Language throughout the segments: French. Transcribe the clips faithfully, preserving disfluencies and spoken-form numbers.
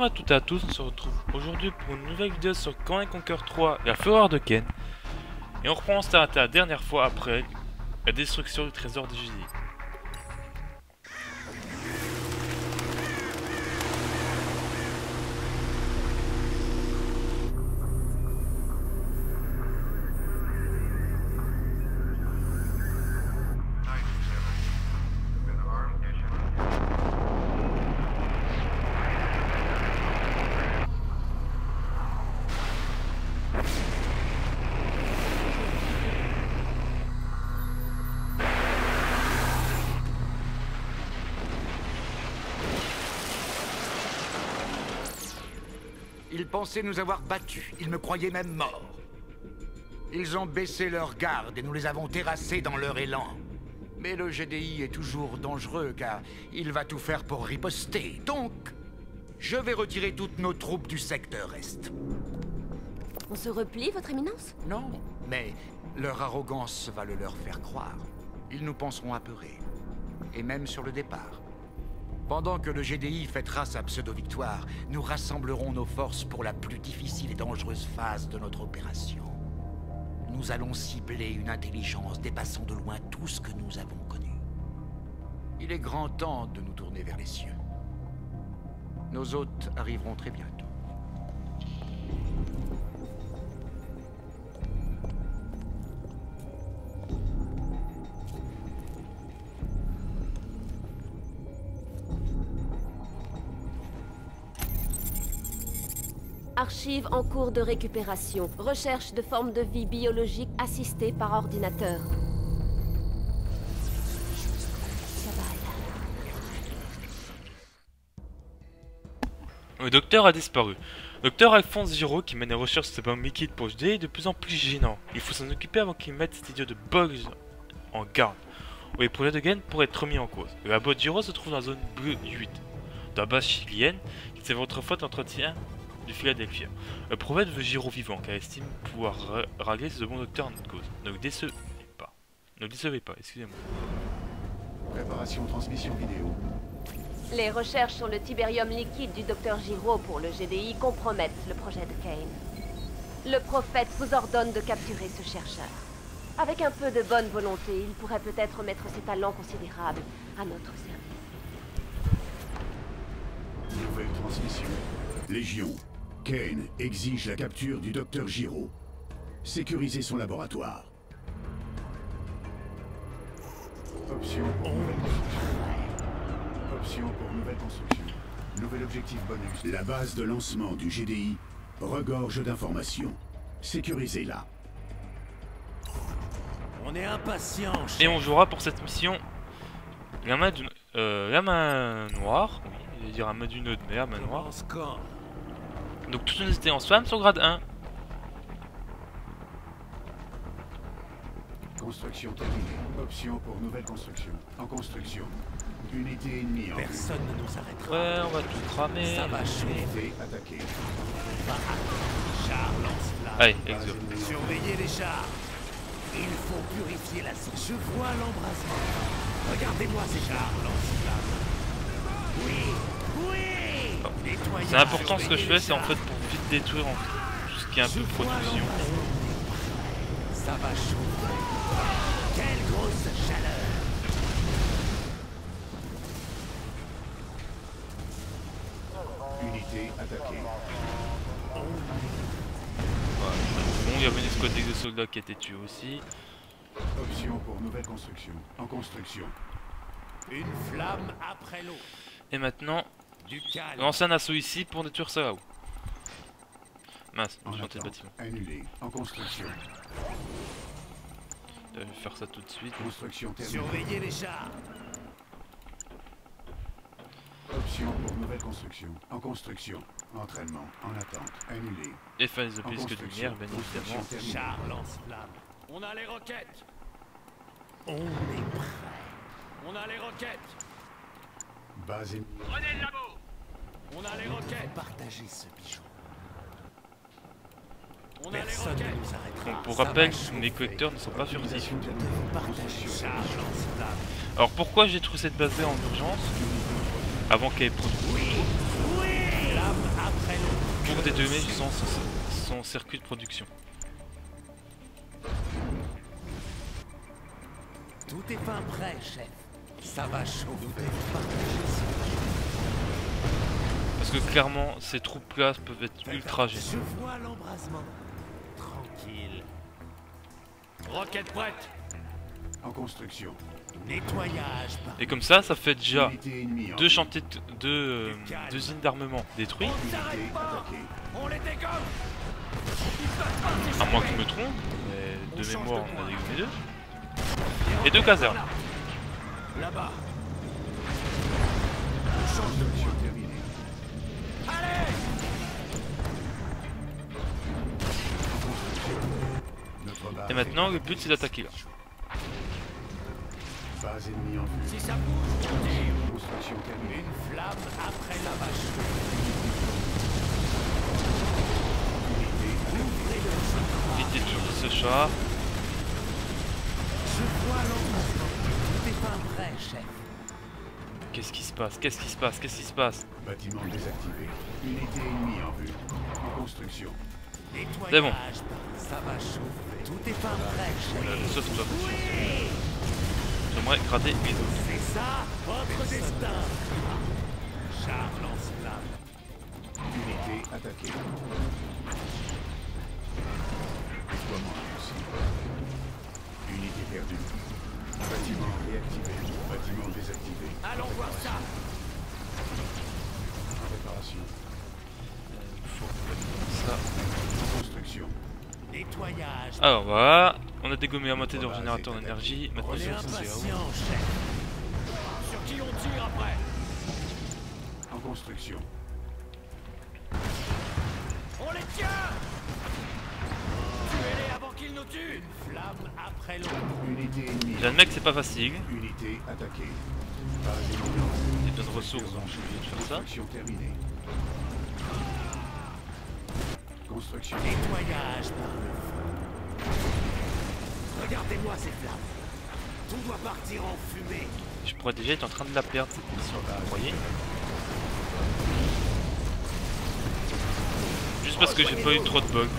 Bonjour à toutes et à tous, on se retrouve aujourd'hui pour une nouvelle vidéo sur Command and Conquer trois et la fureur de Kain. Et on reprend, on s'est arrêté la dernière fois après la destruction du trésor des Jedi. Ils pensaient nous avoir battus, ils me croyaient même morts. Ils ont baissé leur garde et nous les avons terrassés dans leur élan. Mais le G D I est toujours dangereux car il va tout faire pour riposter. Donc, je vais retirer toutes nos troupes du secteur Est. On se replie, votre éminence? Non, mais leur arrogance va le leur faire croire. Ils nous penseront apeurés. Et même sur le départ. Pendant que le G D I fêtera sa pseudo-victoire, nous rassemblerons nos forces pour la plus difficile et dangereuse phase de notre opération. Nous allons cibler une intelligence dépassant de loin tout ce que nous avons connu. Il est grand temps de nous tourner vers les cieux. Nos hôtes arriveront très bientôt. Archives en cours de récupération. Recherche de formes de vie biologique assistée par ordinateur. Le docteur a disparu. Docteur Alphonse Giraud, qui mène les recherches sur ces bombes liquides pour G D I, est de plus en plus gênant. Il faut s'en occuper avant qu'il mette cet idiot de Bugs en garde. Où les projets de Kain pourraient être remis en cause. Le labo de Giraud se trouve dans la zone bleue huit, dans la base chilienne, qui s'est votre faute entretien du Philadelphia. Le prophète veut Giraud vivant, car il estime pouvoir rallier ce bon docteur en notre cause. Ne le décevez pas. Ne le décevez pas, excusez-moi. Préparation transmission vidéo. Les recherches sur le tibérium liquide du docteur Giraud pour le G D I compromettent le projet de Kain. Le prophète vous ordonne de capturer ce chercheur. Avec un peu de bonne volonté, il pourrait peut-être mettre ses talents considérables à notre service. Nouvelle transmission. Légion. Kain exige la capture du docteur Giraud. Sécuriser son laboratoire. Option pour nouvelle construction. Option pour nouvelle construction. Nouvel objectif bonus. La base de lancement du G D I regorge d'informations. Sécurisez-la. On est impatient. Et on jouera pour cette mission la main, du... euh, la main noire. Oui, je vais dire la main du nœud, mais la main noire. Donc toute unité en spam sur grade un. Construction terminée. Option pour nouvelle construction. En construction. Unité ennemie en Personne ne nous arrêtera. Ouais, on va tout cramer. Ça va chauffer. Unité attaquée. Char lance-flamme. Allez, exo. Surveillez les chars. Il faut purifier la zone. Je vois l'embrasement. Regardez-moi ces chars lance-flamme. Oui, oui. Nettoyez. C'est important ce que je fais, c'est en fait pour vite détruire en fait, tout ce qui est un Je peu vois profusion. l'embrasement. Ça va chauffer. Quelle grosse chaleur. Unité attaquée. Voilà. Bon, il y avait une escouade de soldats qui a été tuée aussi. Option pour nouvelle construction. En construction. Une flamme après l'autre. Et maintenant, Du calme. lancer un assaut ici pour détruire ça là-haut. Mince, En j'ai monté le attente. bâtiment. Annulé. En construction. Je vais faire ça tout de suite. Construction terminée. Surveillez les chars. Option pour nouvelle construction. En construction. Entraînement. En attente. Annulé. Et faire les En obélisques de construction. lumière, bien Construction évidemment. terminée. Char lance-flamme. On a les roquettes. On est prêt. On a les roquettes. Base ennemie. Prenez le labo. On a les roquettes. Partagez ce bijou. On a Personne les roquettes. Ne nous arrêtera. Donc pour Ça rappel, va chauffer. mes collecteurs ne sont pas furtifs. Utilisation terminée. Partagez. Char lance-flamme. Alors pourquoi j'ai trouvé cette base en urgence avant qu'elle ait produit? Oui, oui. Flamme pour dédommer son, son, son circuit de production. Tout est fin prêt, chef. Ça va chauffer. Parce que clairement, ces troupes-là peuvent être ultra gênantes. Je vois l'embrasement. Tranquille. Roquette prête. En construction. Nettoyage. Par... Et comme ça, ça fait déjà Unité ennemie en deux vue. chantiers, de- deux, euh, deux usines d'armement détruits. On s'arrête Unité pas. attaquée. On les dégomme. À moins que je me trompe, mais de mémoire, on a dégommé deux. Et deux casernes. Là-bas. Construction terminée. Allez. En construction. Notre base Et maintenant, est le but c'est d'attaquer là. Base ennemie en vue. Si ça bouge, on tire. Construction terminée. Une flamme après la vache. Éviter toujours ce char. Je vois l'embrasement. Tout est fin prêt, chef. Qu'est-ce qui se passe? Qu'est-ce qui se passe? Qu'est-ce qui se passe? Bâtiment désactivé. Unité ennemie en vue. En construction. C'est bon. Nettoyage. Ça va chauffer. Tout est fin prêt, Voilà, chef. le saut, tout ça. Oui. J'aimerais gratter les autres. C'est ça, votre destin. Char lance-flamme. Unité attaquée. Déploiement réussi. Unité perdue. Bâtiment réactivé. Bâtiment désactivé. Allons voir ça. Réparation. Faut complètement ça. En construction. Nettoyage. Alors voilà, on a dégommé la moitié de leur générateur d'énergie. Maintenant, On est c'est au C A O. impatient, chef. Sur qui on tire après? En construction. On les tient. Tuez-les avant qu'ils nous tuent. Une flamme après l'autre. Unité ennemie. J'admets que c'est pas facile. Unité attaquée. Base ennemie en vue. Il y a besoin de ressources, donc je suis obligé de faire ça. Construction terminée. Construction. Nettoyage par le feu. Regardez-moi ces flammes. Tout doit partir en fumée. Je pourrais déjà être en train de la perdre cette mission là, vous voyez. Juste parce que j'ai pas eu trop de bugs.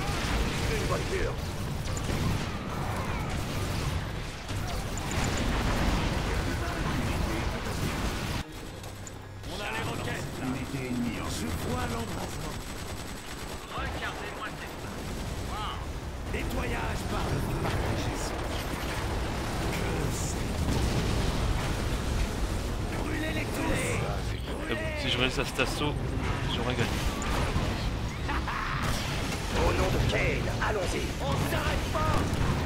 On a les roquettes. Unité ennemie en Je vue. vois l'embrasement. Regardez-moi ces flammes. Nettoyage par le feu. Partagez ça. Je sais. Brûlez les clés. Mais bon, si je réussis à cet assaut, j'aurais gagné. Au nom de Kane, allons-y. On s'arrête pas.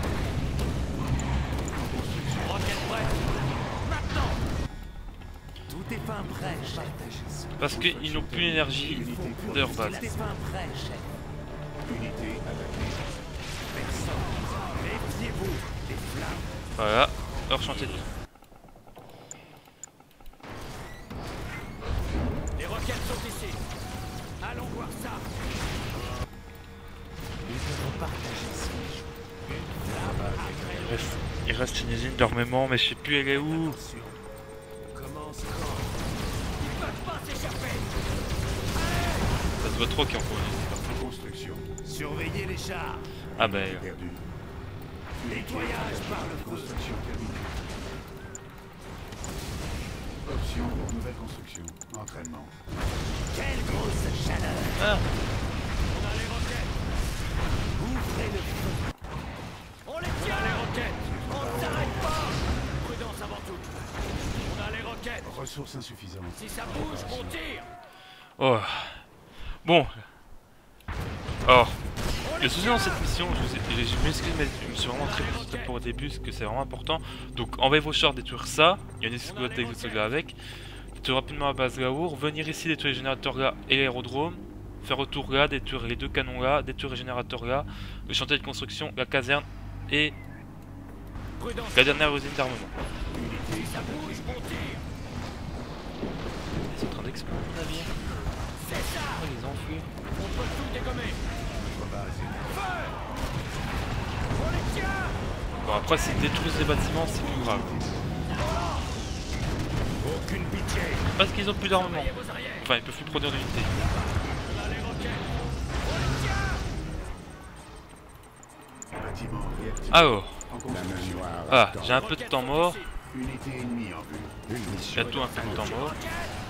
Roquette prête. Maintenant. Tout est fin prêt, chef. Parce qu'ils n'ont plus l'énergie de leur base. Tout est fin prêt, chef. Unité attaquée. Personne. Méfiez-vous des flammes. Voilà, leur chantier de Les roquettes sont ici. Allons voir ça. Nous devons partager ça. Une flamme après Il reste, il reste une usine d'armement, mais je sais plus elle est où. l'attention. Commence quand? Ils peuvent pas s'échapper. Ça se voit trop qu'il y a encore une usine. En construction. Surveillez les chars. Ah ben, Perdu. Nettoyage par le feu. Construction terminée. Option pour nouvelle construction. Entraînement. Quelle grosse chaleur. ah, On a les roquettes. Ouvrez le feu. On les tient. On a les roquettes. On ne s'arrête pas. Prudence avant tout. On a les roquettes. Ressources insuffisantes. Si ça bouge, on tire. oh. Bon. Alors, le souci dans cette mission, je, vous ai- je, je m'excuse, mais je me suis vraiment très précipité pour au début, parce que c'est vraiment important. Donc, envoyez vos chars détruire ça. Il y a une escouade avec ce gars avec. Détruire rapidement la base Gaour. Venir ici détruire les générateurs là et l'aérodrome. Faire retour là, détruire les deux canons là, détruire les générateurs là, le chantier de construction, la caserne et Prudence. la dernière usine d'armement. Si ça bouge, on tire. Ils sont en train d'exploser le navire. C'est ça. Oh, ils ont enfui. On peut tout dégommer. Notre base est Feu. On les tient. Bon, après, s'ils détruisent les bâtiments, c'est plus grave. Aucune pitié. Parce qu'ils ont plus d'armement. Surveillez vos arrières. Enfin, ils peuvent plus produire d'unités. On a les roquettes. activée. Alors, En La construction. main noire ah, attend. j'ai un peu de temps mort. Unité ennemie en vue. Une mission. Bientôt un peu de temps mort.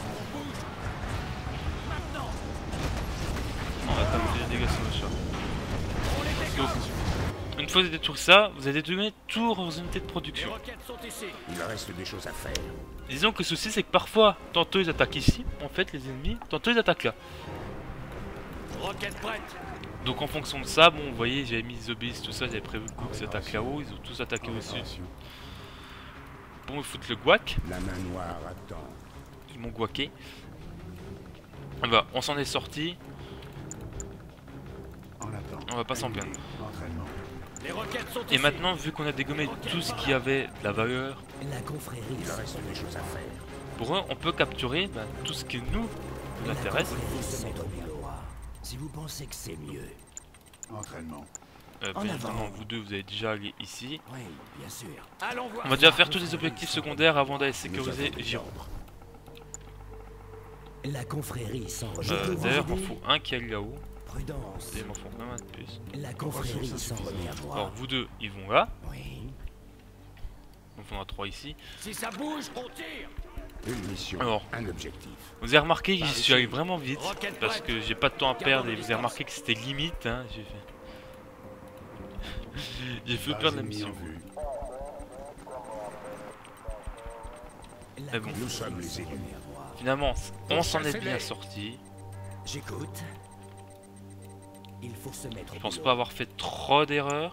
On va pas me des dégâts sur le chat. Donc, une fois que vous avez tout ça, vous allez donner tout vos unités de production. Il reste des choses à faire. Disons que le souci c'est que parfois, tantôt ils attaquent ici, en fait les ennemis, tantôt ils attaquent là. Roquette prête. Donc en fonction de ça, bon vous voyez j'avais mis les obélisques, tout ça, j'avais prévu qu'ils attaquent là-haut, ils ont tous attaqué au sud. Bon ils foutent le guac, La main noire attend. ils m'ont guaqué. Bah, on s'en est sorti, En attente. on va pas s'en plaindre. Entraînement. Les roquettes sont Et maintenant vu qu'on a dégommé tout ce qui avait de la valeur, La confrérie. Il reste des choses à faire. pour eux on peut capturer bah, tout ce qui nous, nous intéresse. Si vous pensez que c'est mieux. Entraînement. Euh, bien évidemment vous deux vous allez déjà aller ici. Oui, bien sûr. Allons voir. On va déjà faire tous les objectifs secondaires avant d'aller sécuriser Giro. La confrérie sans Euh, D'ailleurs il m'en faut un qui est là-haut, Prudence. et il m'en faut même un de plus. La confrérie s'en remet à moi. Alors vous deux ils vont là, Oui. donc on en a trois ici. Si ça bouge, on tire. Une mission. Alors. Un objectif. Vous avez remarqué que j'y suis allé vraiment vite parce que j'ai pas de temps à perdre et vous avez remarqué que c'était limite hein, j'ai fait. J'ai fait perdre la mission. vue. Mais bon, Nous sommes les élus. finalement on s'en est bien sorti. J'écoute. Il faut se mettre Je au pense boulot. pas avoir fait trop d'erreurs.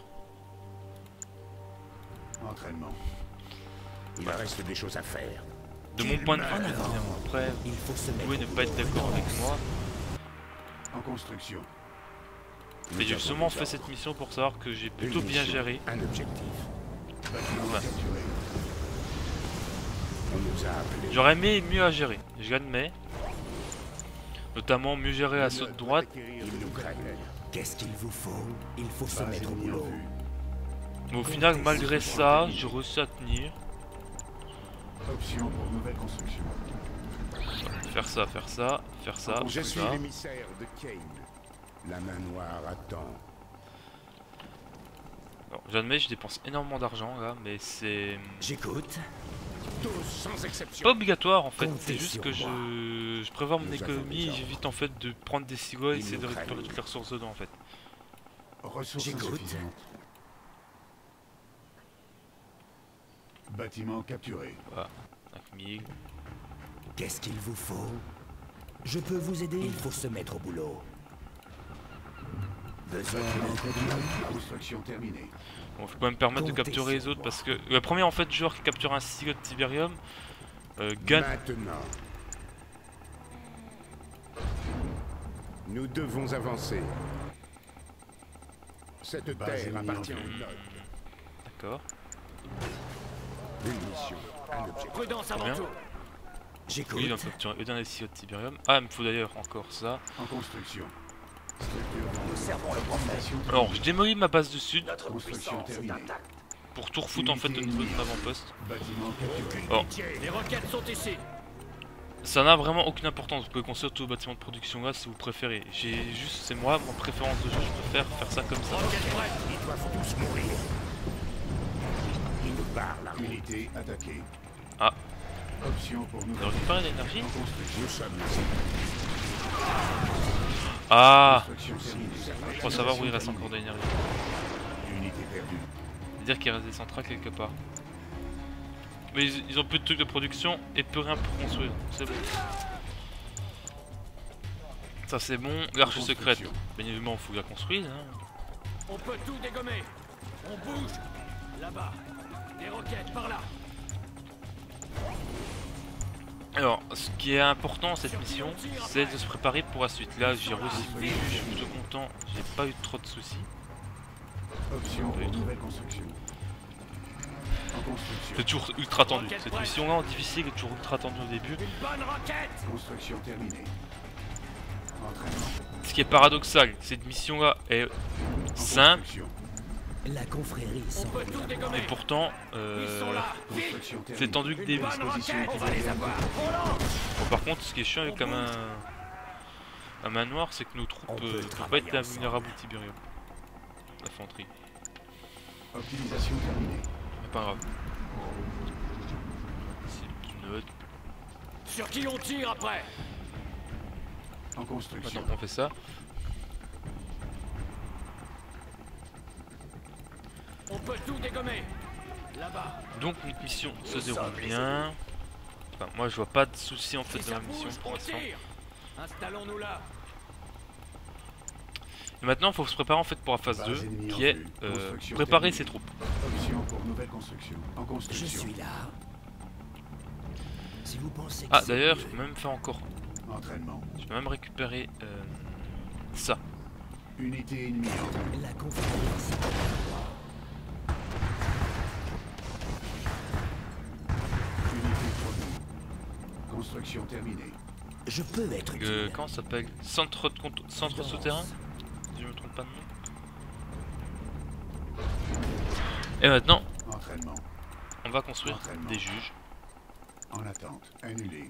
Entraînement. Il reste des choses à faire. De mon point de vue, En avant. évidemment, après Il faut se vous mettre pouvez ne au pas être boulot. d'accord avec moi. En construction. Mais j'ai justement fait cette mission pour savoir que j'ai plutôt bien géré. Un objectif. Bâtiment Enfin. capturé. On nous a appelés. J'aurais aimé mieux à gérer, je l'admets. Notamment mieux gérer à saut de droite. Ils nous craignent. Qu'est-ce qu'il vous faut? Il faut se Base mettre au ennemie en boulot. vue. Mais au final, malgré ça, j'ai réussi à tenir. Option pour nouvelle construction. Faire ça, faire ça, faire ça, Je faire suis ça. l'émissaire de Kane. La main noire attend. Alors, j'admets, je dépense énormément d'argent là, mais c'est J'écoute. Tous sans exception. pas obligatoire en fait. Comptez C'est juste sur que moi. je, je prévois mon Nous avons économie des et j'évite en fait de prendre des cigognes et Ils essayer de nous récupérer craignent. toutes les ressources dedans en fait. Ressources J'écoute. insuffisantes. Bâtiment capturé. Voilà, cinq mille. Qu'est-ce qu'il vous faut? Je peux vous aider? Il faut se mettre au boulot. Besoin d'un coup de main? Construction terminée. Bon, je peux me permettre de Comptez capturer les sur autres moi. parce que le premier en fait joueur qui capture un sigle de Tiberium euh, gagne. Maintenant. Nous devons avancer. Cette Base terre ennemie appartient en au vue. Nord. D'accord. Une mission. Un objectif. Prudence Très bien. J'écoute. Oui, on peut capturer le dernier sigle de Tiberium. Ah, il me faut d'ailleurs encore ça. En construction. Structure Servons le prophète. Alors, je démolis ma base de sud Construction terminée. pour tout refoutre en fait de nouveau de mon avant-poste. Bâtiment capturé. Oh. Les roquettes sont ici. Ça n'a vraiment aucune importance, vous pouvez construire tout le bâtiment de production là si vous préférez. J'ai juste, c'est moi, ma préférence de jeu, je préfère faire ça comme ça. Roquettes prêtes. Ils doivent tous mourir. Ils nous barrent la route. Unité attaquée. Ah. Option pour De nouvelle récupérer l'énergie. en construction. Nous sommes les élus. Ah, Construction terminée. faut savoir où il reste encore de l'énergie. Unité perdue. C'est-à-dire qu'il reste des centrales quelque part. Mais ils, ils ont plus de trucs de production et plus rien pour construire, c'est bon. Ça c'est bon, l'arche secrète. Bien évidemment, il faut que la construise. Hein. On peut tout dégommer. On bouge. Là-bas. Des roquettes par là. Alors, ce qui est important cette mission, c'est de se préparer pour la suite. Là, j'ai recyclé, je suis plutôt content, j'ai pas eu trop de soucis. Option pour nouvelle construction. En construction. C'est toujours ultra tendu. Cette mission-là en difficile est toujours ultra tendue au début. Une bonne roquette. Construction terminée. Entraînement. Ce qui est paradoxal, cette mission-là est En simple, construction. La confrérie On s'en peut remet tout à moi. dégommer. et pourtant, Ils euh, sont là. Vite. Construction terminée. c'est tendu que Une début. bonne roquette. On va les avoir. Bon, par contre, ce qui est chiant avec un, main... un manoir, c'est que nos troupes On peut euh, ne peuvent pas travailler être ensemble. vulnérables au Tiberium. L'infanterie. Optimisation terminée. Mais pas grave. C'est une note. Sur qui on tire après? En construction. Maintenant on fait ça. On peut tout dégommer. Là-bas. Donc notre mission se déroule bien. Enfin, moi je vois pas de soucis en fait Si dans ça la mission bouge, pour on l'instant. tire. Installons-nous là. Et maintenant il faut se préparer en fait pour la phase Base deux ennemie en qui est vue. euh, Construction préparer terminée. ses troupes. Option pour nouvelle construction. En Je construction. suis là. Si vous pensez que Ah c'est d'ailleurs mieux, je peux même faire encore. Entraînement. Je peux même récupérer euh, ça. Unité ennemie en vue. la conférence. Unité provenue. Construction terminée. Je peux être Euh, utile. comment ça s'appelle? Centre de compte... Centre souterrain? Si je me trompe pas de nom. Et maintenant, Entraînement. on va construire Entraînement. des juges. En attente. Annulé.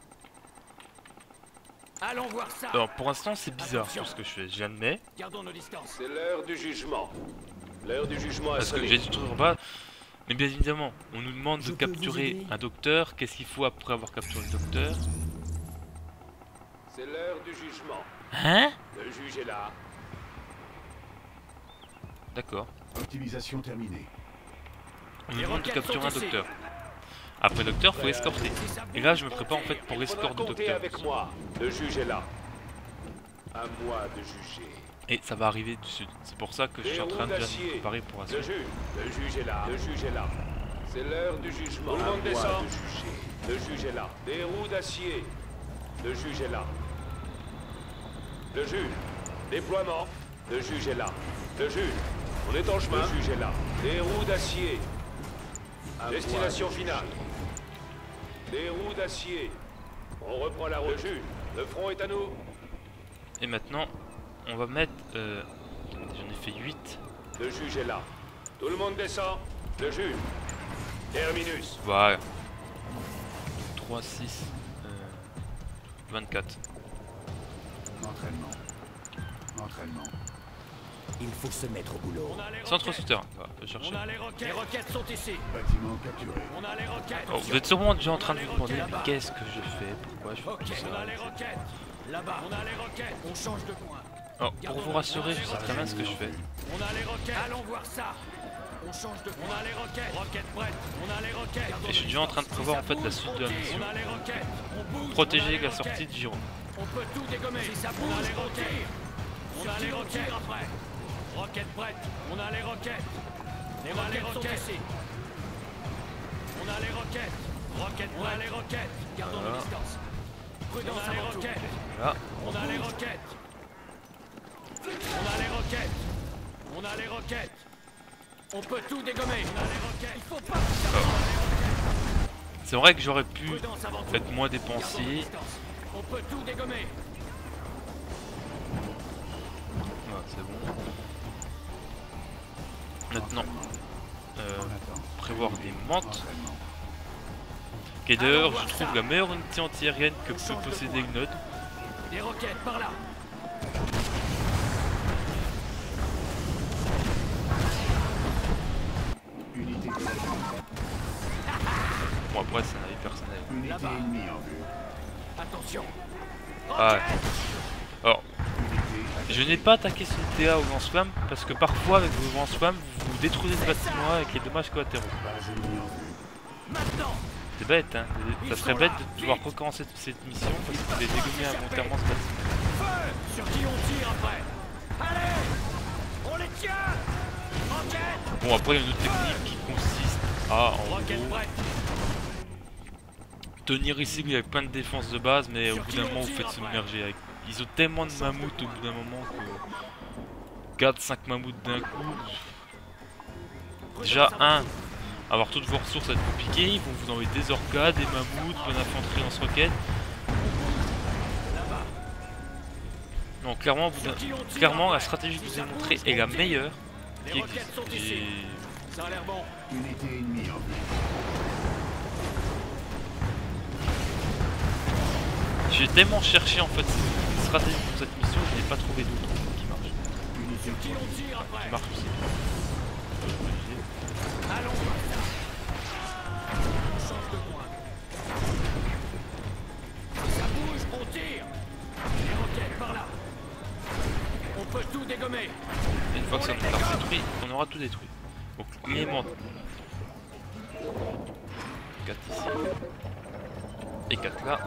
Allons voir ça. Alors pour l'instant c'est bizarre Attention. ce que je fais, j'admets. Gardons nos distances. C'est l'heure du jugement. L'heure du jugement a Parce que sonné. j'ai dit toujours pas. Mais bien évidemment, on nous demande Je de peux vous capturer aider un docteur. Qu'est-ce qu'il faut après avoir capturé le docteur? C'est l'heure du jugement. Hein? Le juge est là. D'accord. Optimisation terminée. On nous Les demande de roquettes capturer un sont ici. docteur. Après le docteur, faut escorter. Si ça Et là, bouge, je me on prépare en fait tire. pour Il faudra l'escorte du compter docteur. avec moi. Le juge est là. À moi de juger. Et ça va arriver du sud. C'est pour ça que je suis en train de bien me préparer pour la Le suite. juge. Le juge est là. Le juge est là. C'est l'heure du jugement. Tout le À monde moi descend. de juger. Le juge est là. Des roues d'acier. Le juge est là. Le juge. Déploiement. Le juge est là. Le juge. On est en chemin. Le juge est là. Des roues d'acier. À Destination moi de finale. Des roues d'acier. On reprend la route. Le juge. Le front est à nous. Et maintenant, on va mettre... Euh... J'en ai fait huit. Le juge est là. Tout le monde descend. Le juge. Terminus. Voilà. trois, six, euh... vingt-quatre. Entraînement. Entraînement. Il faut se mettre au boulot. On a les Centre roquettes. souterrain, on va chercher. On a les roquettes. Les roquettes sont ici. Bâtiment capturé. On a les roquettes. Oh, vous êtes sûrement déjà en train de vous demander mais qu'est-ce que je fais, pourquoi je fais Ok, tout on a ça. les roquettes. Là-bas, on a les roquettes. On change de coin. Alors, pour vous rassurer, je sais très bien ce que je fais. On a les roquettes. Allons voir ça. On change de coin. On a les roquettes. Roquettes prêtes. On a les roquettes. Et je suis déjà en train de prévoir en fait la suite de la mission. On a les roquettes. On bouge. Protéger On a la les sortie roquettes. de Giro. On peut tout dégommer. Si ça bouge, on a les roquettes. On a les roquettes après. Roquettes prêtes. On a les roquettes. Les on a les roquettes ici. On a les roquettes. Roquettes prêtes. On a les roquettes. Gardons nos Voilà. distances. Prudence on a les roquettes. Là, On a les roquettes. On a les roquettes. On a les roquettes. On peut tout dégommer. On a les roquettes. Il faut pas. c'est vrai que j'aurais pu Prudence avant tout. être moins Gardons nos dépensier. distances. On peut tout dégommer. Ouais, c'est bon. Maintenant, euh, En attente. prévoir des mantes. Entraînement. Qui est d'ailleurs, je trouve, la meilleure unité antiaérienne que peut posséder une node. Des roquettes par là. Unité provenue. Bon, après, c'est un avis personnel. Unité Là-bas. ennemie en vue. Attention. Ah ouais. Alors, Unité je n'ai pas attaqué ce T A au lance-flamme parce que parfois, avec vos lance-flammes, vous détruisez le bâtiment avec les dommages collatéraux. base ennemie en vue. Maintenant. C'est bête, hein. Ça serait bête de devoir recommencer cette mission parce que vous avez dégommé involontairement ce bâtiment. Feu. Sur qui on tire après? Allez. On les tient. Roquettes. Bon, après, il y a une autre technique qui consiste à, en Roquettes gros, prêtes. tenir ici avec plein de défenses de base, mais au bout d'un moment, vous faites submerger. Avec... Ils ont tellement de mammouths au bout d'un moment que quatre cinq mammouths d'un coup. Déjà, un, avoir toutes vos ressources, ça va être compliqué. Ils vont vous envoyer des orcas, des mammouths, plein d'infanterie lance-roquettes. Non, clairement, au bout d'un- clairement, la stratégie que je vous ai montrée est la meilleure Les qui roquettes existe. sont ici. J'ai- Ça a l'air bon. Unité ennemie en vue. J'ai tellement cherché en fait une stratégie pour cette mission, je n'ai pas trouvé d'autre qui marche. Unité Qui provenue. on tire après? Qui marche aussi. Allons voir ça. On change de point. Si ça bouge, on tire. Les roquettes par là. On peut tout dégommer. Et une fois que ça sera détruit, on aura tout détruit. Donc l'élément quatre ici et quatre là.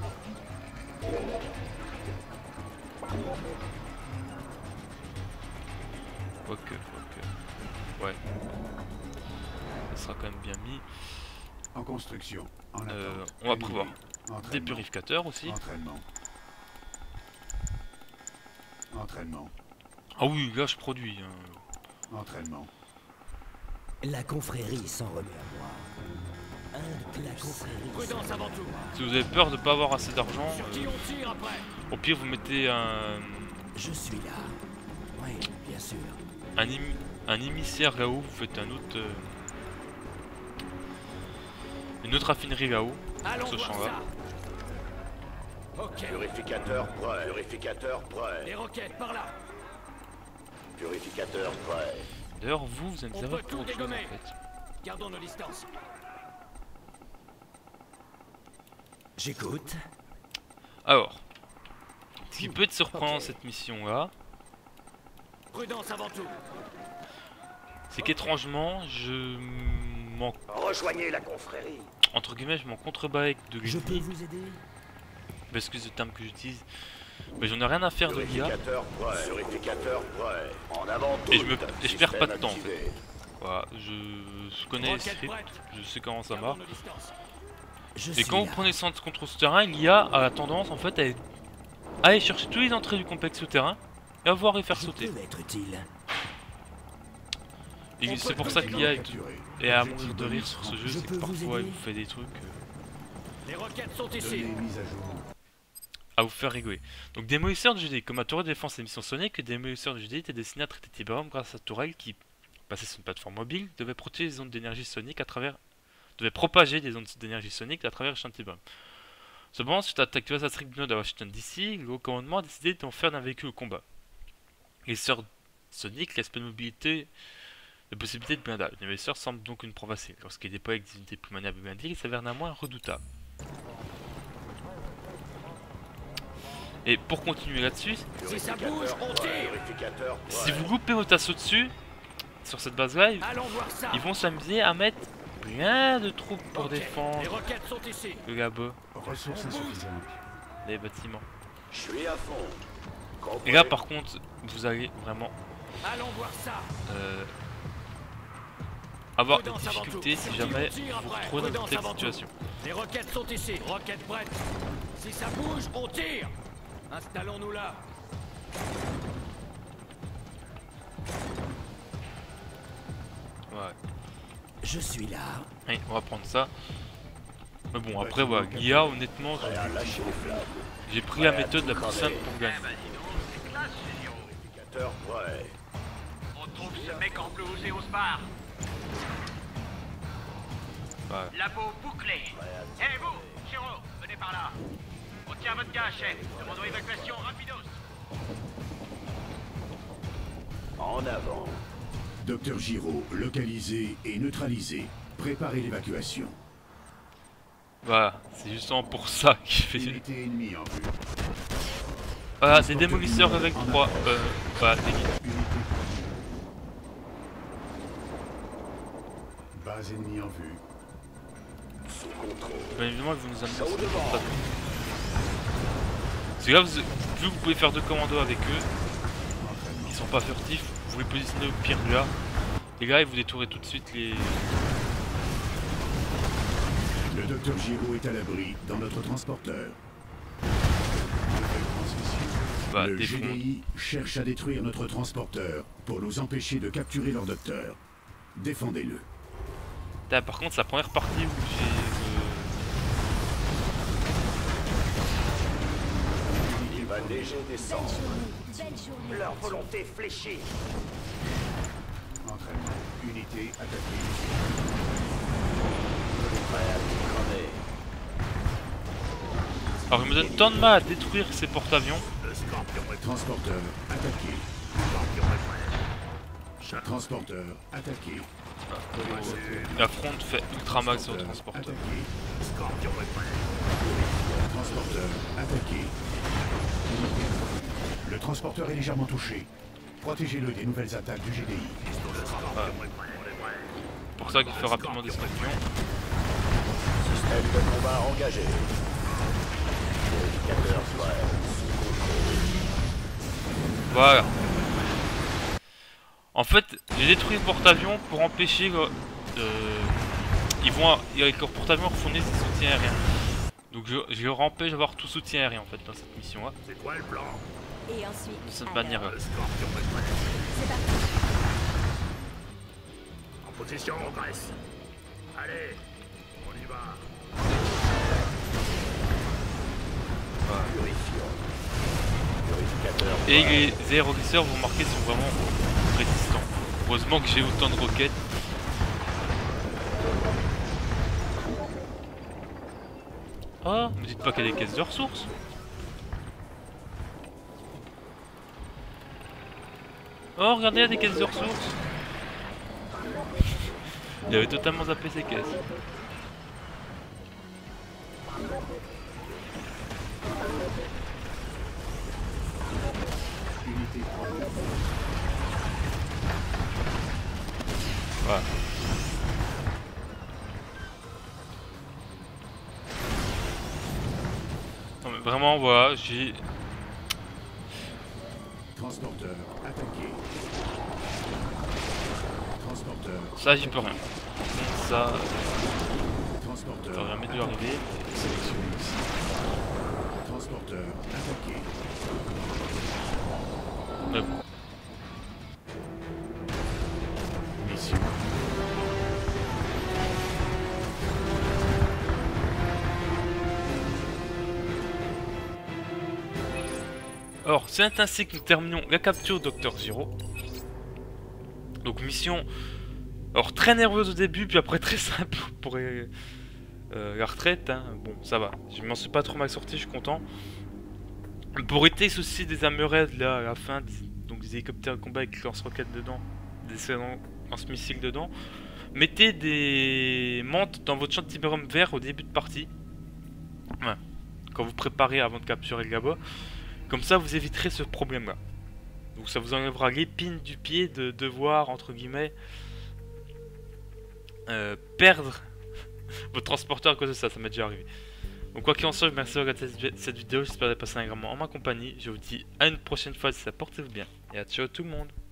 Quoique, quoique. Ouais. Ça sera quand même bien mis. En construction. En Euh, attente. on va prévoir Entraînement. des purificateurs aussi. Entraînement. Entraînement. Ah oui, là je produis. Hein. Entraînement. La confrérie s'en remet à moi. Un de la confrérie. Prudence avant tout. Si vous avez peur de pas avoir assez d'argent, Sur qui euh, on tire après? au pire vous mettez un, Je suis là. Oui, bien sûr. un, émi- un émissaire là-haut, vous faites un autre, euh, une autre raffinerie là-haut, Allons ce voir champ-là. ça. Ok. Purificateur prêt. Purificateur prêt. Les roquettes par là. Purificateur prêt. D'ailleurs vous, vous allez me On servir peut pour tout autre chose en dégommer. fait. Gardons nos distances. J'écoute. Alors, ce qui peut être surprenant dans cette mission-là, Prudence avant tout. c'est qu'étrangement, je m'en, Rejoignez la confrérie. entre guillemets, je m'en contrebats avec de Je peux l'I A, vous aider? parce que c'est le terme que j'utilise, mais j'en ai rien à faire de l'I A, Purificateur prêt. Purificateur prêt. En avant et je, me, toute. et je perds pas de Système temps en activé. fait. Voilà, je, je connais les Roquette scripts, prête. je sais comment ça Gardons marche. nos distances. Je Et suis quand vous là. prenez centre contrôle souterrain, l'I A a la tendance en fait à à aller chercher toutes les entrées du complexe souterrain et à voir les faire Je sauter. peux être utile. Et On c'est peut pour tout ça que l'I A est, Capturé. est à Objectif mourir de rire sur ce jeu, Je c'est que peux vous parfois il aider vous fait des trucs euh, Les roquettes sont ici. Données mises à jour. à vous faire rigoler. Donc démolisseur de G D I, comme à tourelle de défense et mission Sonic, le démolisseur de G D I était destiné à traiter Tiberium grâce à tourelle qui, passée sur une plateforme mobile, devait protéger les ondes d'énergie sonique à travers devait propager des ondes d'énergie sonique à travers le champ de Tiberium. Cependant, suite à l'attaque de la Strict Node à Washington D C, le haut commandement a décidé d'en faire d'un véhicule au combat. Les sœurs Sonic laissent peu de mobilité, de possibilités de blindage. Le démolisseur semble donc une proie facile. Lorsqu'il est déployé avec des unités plus maniables et blindées, il s'avère néanmoins redoutable. Et pour continuer là-dessus, Si ça bouge, on tire. Purificateur prêt. si vous loupez votre assaut dessus, sur cette base-là, ils- Allons voir ça. ils vont s'amuser à mettre plein de troupes pour Ok. défendre Les roquettes sont ici. le là-bas, Ressources insuffisantes. les bâtiments. Je suis à fond. Compris. Et là, par contre, vous allez vraiment Allons voir ça. euh, avoir des Prudence avant difficultés tout. si Sur qui jamais on tire vous vous après. retrouvez dans une Prudence telle avant tout. situation. Les roquettes sont ici. Roquettes prêtes. Si ça bouge, on tire. Installons-nous là. Ouais. Je suis là. Allez, on va prendre ça. Mais bon, après, voilà, l'I A, honnêtement, Prêt à lâcher les flammes. j'ai pris la méthode la plus simple pour gagner. Purificateur prêt. On trouve ce mec en blouse et au spar. Ouais. Labo bouclé. Eh vous, Giro, venez par là. On tient votre gars, chef. Demandons évacuation rapidos. En avant. Docteur Giro, localisé et neutralisé. Préparez l'évacuation. Voilà, c'est justement pour ça qu'il fait. Unité ennemie en vue. Voilà, c'est démolisseur avec trois. Euh, voilà, des guides. Unité. Base ennemie en vue. Sous contrôle. Bien évidemment, ils vont nous amener Ça sur au le devant. porte-avions. Parce que là, vous, vu que vous pouvez faire deux commandos avec eux, Entraînement. ils sont pas furtifs, vous les positionnez au pire là. Et là, ils vous détourez tout de suite les. Le docteur Giro est à l'abri dans notre transporteur. Nouvelle transmission. Bah, Le des G D fonds. I cherche à détruire notre transporteur pour nous empêcher de capturer leur docteur. Défendez-le. Là, par contre, c'est la première partie où j'ai. Il va léger descendre. Leur volonté fléchie. Entraînement. Unité attaquée. Prêt à tout cramer. euh, Alors, il me donne tant de mal à détruire ces porte-avions. Transporteur attaqué. Transporteur attaqué. La fronte fait ultra max au transporteur. Attaqué. Transporteur attaqué. Le transporteur est légèrement touché. Protégez-le des nouvelles attaques du G D I. Ouais. Pour ça qu'il fait rapidement des scorpions. Système de combat engagé. Vérificateur prêt. Voilà. En fait, j'ai détruit le porte-avions pour empêcher... Euh, ils vont... Avec leur porte-avions fournir des soutiens aériens. Donc je, je leur empêche d'avoir tout soutien aérien en fait dans cette mission-là. C'est quoi le plan? Et ensuite, De cette manière-là. Le scorpion est prêt. c'est parti. En position, on presse. Allez, on y va. Et les aéroglisseurs, vous remarquez, sont vraiment résistants. Heureusement que j'ai autant de roquettes. Oh, vous dites pas qu'il y a des caisses de ressources? Oh, regardez, il y a des caisses de ressources. Il avait totalement zappé ces caisses. Voilà. Non mais vraiment voilà, j'ai... Transporteur attaqué. Transporteur. Ça j'y peux rien. Ça... Transporteur. Ça aurait jamais dû arriver. Sélectionné ici. Transporteur attaqué. Mais bon. Mission. Alors, c'est ainsi que nous terminons la capture du Docteur Giro. Donc, mission... Alors, très nerveuse au début, puis après très simple pour euh, la retraite. Hein. Bon, ça va. Je m'en suis pas trop mal sorti, je suis content. Pour éviter aussi des ameraides, là, à la fin, des, donc des hélicoptères de combat avec lance-roquettes dedans, des lance-missiles dedans, mettez des mantes dans votre champ de tiberium vert au début de partie. Ouais. Quand vous préparez avant de capturer le là-bas. Comme ça, vous éviterez ce problème-là. Donc ça vous enlèvera l'épine du pied de devoir, entre guillemets, euh, perdre votre transporteur à cause de ça. Ça m'est déjà arrivé. Donc quoi qu'il en soit, merci d'avoir regardé cette vidéo. J'espère que vous avez passé un grand moment en ma compagnie. Je vous dis à une prochaine fois si ça porte-vous bien. Et à ciao tout le monde.